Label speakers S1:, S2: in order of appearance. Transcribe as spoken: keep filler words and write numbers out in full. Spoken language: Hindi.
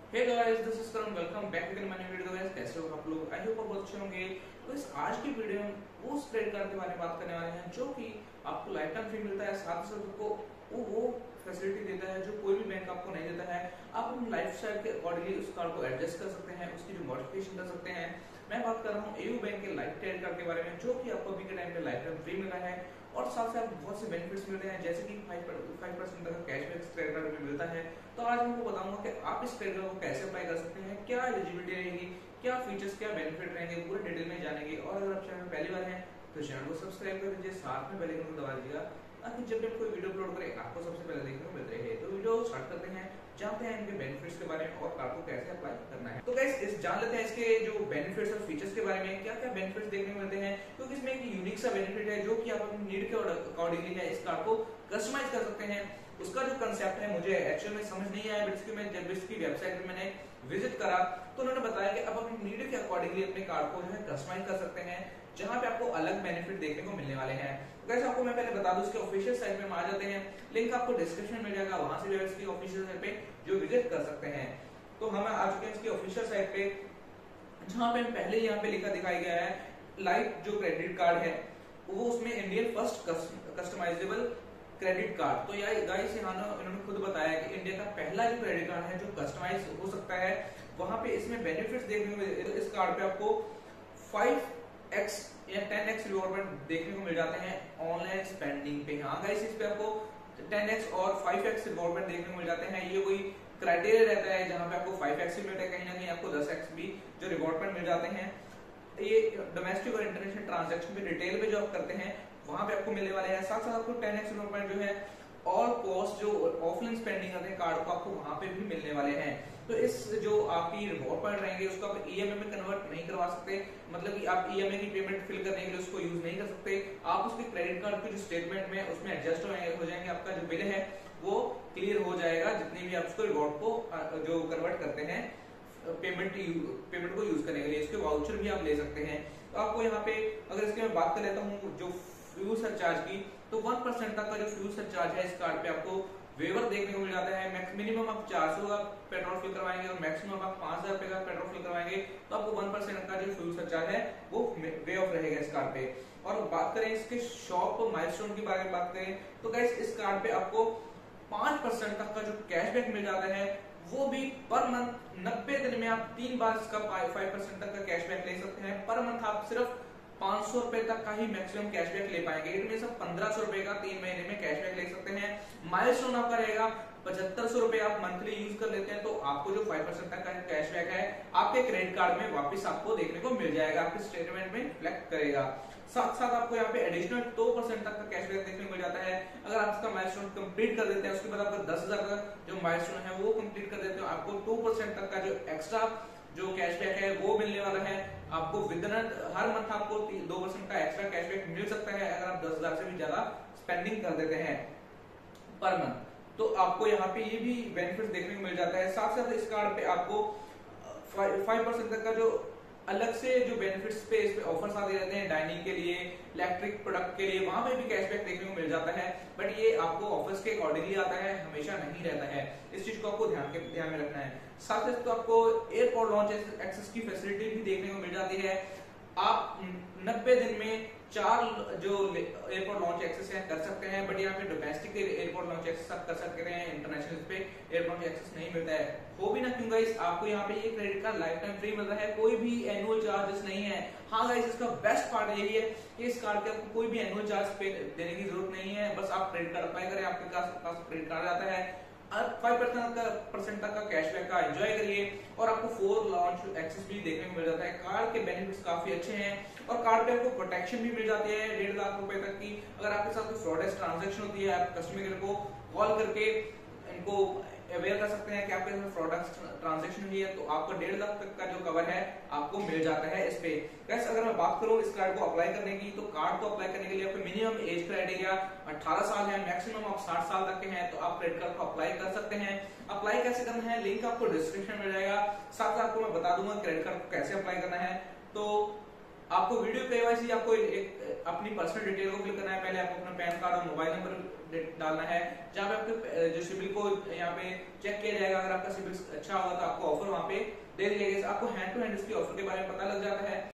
S1: Hey guys, this is Karan. Welcome back again my new video. Guys, कैसे हो आप लोग? आई होप आप बहुत अच्छे होंगे। तो इस आज की वीडियो में वो क्रेडिट कार्ड के बारे में बात करने वाले हैं जो कि आपको लाइफ टाइम फ्री मिलता है, साथ ही साथ आपको वो वो फैसिलिटी देता है जो कोई भी बैंक आपको नहीं देता है। आप अपनी लाइफस्टाइल के अकॉर्डिंगली उस कार्ड को एडजस्ट कर सकते हैं, उसकी जो मॉडिफिकेशन कर सकते हैं। मैं बात कर रहा हूँ एयू बैंक के लाइफ क्रेडिट कार्ड के बारे में, जो कि आपको अभी के टाइम पे लाइफ टाइम फ्री मिल रहा है और साथ साथ बहुत से बेनिफिट्स मिल रहे हैं, जैसे कि फाइव परसेंट तक का कैशबैक क्रेडिट कार्ड में मिलता है। तो आज मैं आपको बताऊंगा कि आप इस क्रेडिट कार्ड को कैसे अप्लाई कर सकते हैं, क्या एलिजिबिलिटी रहेगी, क्या फीचर्स, क्या बेनिफिट रहेंगे, पूरे डिटेल में जानेंगे। और अगर आप चैनल में पहली बार हैं तो चैनल को सब्सक्राइब कर दीजिए, साथ में बेल आइकन को दबा दीजिएगा ताकि जब भी कोई वीडियो अपलोड करें आपको सबसे पहले देखने को मिलते रहे। तो वीडियो स्टार्ट करते हैं, जानते हैं इनके बेनिफिट्स के बारे में और कार्ड को कैसे अप्लाई करना है। तो गाइस, इस जान लेते हैं इसके जो बेनिफिट्स और फीचर्स के बारे में, क्या क्या बेनिफिट्स देखने को मिलते हैं। क्योंकि इसमें एक यूनिक सा बेनिफिट है जो कि आप अपनी नीड के अकॉर्डिंगली है इस कार्ड को कस्टमाइज कर सकते हैं। उसका जो कंसेप्ट है मुझे एक्चुअल में समझ नहीं आया, बट इसकी मैं जब इसकी वेबसाइट पे मैंने विजिट करा तो उन्होंने बताया कि आप अपनी नीड के अकॉर्डिंगली अपने कार्ड को जो है कस्टमाइज कर सकते हैं, जहां पे आपको अलग बेनिफिट देखने को मिलने वाले हैं। तो कैसे आपको मैं पहले बता दूं, इसके ऑफिशियल साइट पे हम आ जाते हैं, लिंक आपको डिस्क्रिप्शन में मिल जाएगा, वहां से भी इसकी ऑफिशियल साइट पे जो विजिट कर सकते हैं। तो हम आ चुके हैं इसकी ऑफिशियल साइट पे, जहां पे पहले यहाँ पे लिखा दिखाई गया है लाइफ जो क्रेडिट कार्ड है वो उसमें Indian first customisable credit card. तो यार गाइस, यहाँ इन्होंने खुद बताया कि इंडिया का पहला जो क्रेडिट कार्ड है जो कस्टमाइज हो सकता है। वहां पे इसमें बेनिफिट्स देखने को मिले, इस कार्ड पे आपको फाइव एक्स या टेन एक्स रिवॉर्ड देखने को मिल जाते हैं ऑनलाइन स्पेंडिंग पे। हाँ गाइस, इस पे आपको टेन एक्स और फाइव एक्स रिवॉर्ड देखने को मिल जाते हैं। ये कोई क्राइटेरिया रहता है जहां पे आपको फाइव एक्स भी मिलता है, कहीं ना कहीं आपको टेन एक्स भी जो रिवॉर्ड मिल जाते हैं। ये डोमेस्टिक और इंटरनेशनल ट्रांजैक्शन पे रिटेल में जो आप करते हैं वहां पे आपको मिलने वाले हैं। साथ साथ आपको टेन एक्स रिवॉर्ड जो है ऑल कॉस्ट जो ऑफलाइन स्पेंडिंग करते हैं कार्ड को आपको वहां पे भी मिलने वाले हैं। तो इस जो आपकी रिवॉर्ड पॉइंट रहेंगे उसको आप ईएमआई में कन्वर्ट नहीं करवा सकते, मतलब कि आप ईएमआई की पेमेंट फिल करने के लिए उसको यूज नहीं कर सकते। आप उसके क्रेडिट कार्ड के जो स्टेटमेंट में उसमें एडजस्ट हो जाएंगे, आपका जो बिल है वो क्लियर हो जाएगा जितनी भी आप उसको रिवॉर्ड को जो कन्वर्ट करते हैं पेमेंट पेमेंट को यूज करने के लिए। इसके वाउचर भी आप ले सकते हैं। तो आपको यहाँ पे अगर इसके मैं बात कर लेता हूँ जो फ्यूल सरचार्ज की, तो वन परसेंट तक का जो फ्यूल सरचार्ज है इस कार्ड पे आपको वेवर देखने को मिल जाता है। मिनिमम आप चार सौ का पेट्रोल फिल करवाएंगे और मैक्सिमम आप पांच हजार रुपए का पेट्रोल फिल करवाएंगे तो आपको वन परसेंट का जो फ्यूल सरचार्ज है वो वे ऑफ रहेगा इस कार्ड पे। और बात करें इसके शॉप माइलस्टोन के बारे में बात करें तो गाइस, इस कार्ड पे आपको पांच परसेंट तक का जो कैशबैक मिल जाता है, वो भी पर मंथ नब्बे दिन में आप तीन बार इसका फाइव परसेंट तक का कैशबैक ले सकते हैं। पर मंथ आप सिर्फ पांच सौ रुपए तक का ही मैक्सिमम कैशबैक ले पाएंगे। इट मीन सब पंद्रह सौ रुपए का तीन महीने में कैशबैक ले सकते हैं। माइलस्टोन आपका रहेगा पचहत्तर सौ रुपए, आप मंथली यूज कर लेते हैं तो आपको जो फाइव परसेंट तक का कैशबैक है आपके क्रेडिट कार्ड में वापस आपको देखने को मिल जाएगा, आपके स्टेटमेंट में रिफ्लेक्ट करेगा। साथ साथ आपको यहाँ पे एडिशनल दो परसेंट तक का कैशबैक देखने को मिल जाता है अगर आप इसका माइलस्टोन कंप्लीट कर देते हैं। उसके बाद आपका दस हजार का जो माइलस्टोन है वो कंप्लीट कर देते हो, आपको टू परसेंट तक का जो एक्स्ट्रा जो कैशबैक है वो मिलने वाला है आपको। विद हर मंथ आपको दो परसेंट का एक्स्ट्रा कैशबैक मिल सकता है अगर आप दस हजार से भी ज्यादा स्पेंडिंग कर देते हैं पर मंथ। तो आपको यहाँ पे ये भी बेनिफिट देखने को मिल जाता है। साथ साथ इस कार्ड पे आपको फाइव परसेंट तक का जो अलग से जो बेनिफिट्स पे इस पे ऑफर्स आते रहते हैं, डाइनिंग के लिए, इलेक्ट्रिक प्रोडक्ट के लिए, वहां पे भी कैशबैक देखने को मिल जाता है। बट ये आपको ऑफर्स के अकॉर्डिंगली आता है, हमेशा नहीं रहता है। इस चीज को आपको ध्यान के ध्यान में रखना है। साथ साथ तो आपको एयरपोर्ट लॉन्च एक्सेस की फैसिलिटी भी देखने को मिल जाती है। आप नब्बे दिन में चार जो एयरपोर्ट लॉन्च एक्सेस है कर सकते हैं, बट यहाँ पे डोमेस्टिक एयरपोर्ट लॉन्च एक्सेस आप कर सकते हैं, इंटरनेशनल पे एयरपोर्ट एक्सेस नहीं मिलता है। हो भी ना क्यों गाइस, आपको यहाँ पे ये credit card lifetime free मिल रहा है, कोई भी एनुअल चार्जेस नहीं है। हाँ गाइस, इसका बेस्ट पार्ट यही है कि इस कार्ड के आपको कोई भी एनुअल चार्ज पे देने की जरूरत नहीं है। बस आप क्रेडिट कार्ड अप्लाई करें, आपके पास क्रेडिट कार्ड आता है, फाइव परसेंट तक का कैशबैक का एंजॉय करिए और आपको फोर लॉन्च एक्सेस भी देखने को मिल जाता है। कार्ड के बेनिफिट्स काफी अच्छे हैं और कार्ड पे आपको प्रोटेक्शन भी मिल जाती है डेढ़ लाख रुपए तक की। अगर आपके साथ कोई फ्रॉडेस्ट ट्रांजैक्शन होती है, आप कस्टमर केयर को कॉल करके इनको अवेयर कर सकते हैं कि आपके साथ फ्रॉडेस्ट ट्रांजैक्शन हुई है तो आपको डेढ़ लाख तक का जो कवर है आपको मिल जाता है इस पे। गाइस, अगर मैं बात करूं इस कार्ड को अप्लाई करने की, तो कार्ड को अप्लाई करने के लिए आपको मिनिमम एज क्राइटेरिया अठारह साल है, मैक्सिमम आप साठ साल तक के हैं तो आप क्रेडिट कार्ड को अप्लाई कर सकते हैं। अप्लाई कैसे करना है, लिंक आपको डिस्क्रिप्शन में मिल जाएगा। साथ साथ आपको मैं बता दूंगा क्रेडिट कार्ड को कैसे अप्लाई करना है। तो आपको वीडियो केवाईसी आपको एक अपनी पर्सनल डिटेल को फिल करना है। पहले आपको अपना पैन कार्ड और मोबाइल नंबर डालना है, जहाँ पे आपके जो सिबिल को यहाँ पे चेक किया जाएगा। अगर आपका सिबिल अच्छा होगा तो आपको ऑफर वहाँ पे दे दिया जाएगा। आपको हैंड टू हैंड इसकी ऑफर के बारे में पता लग जाता है।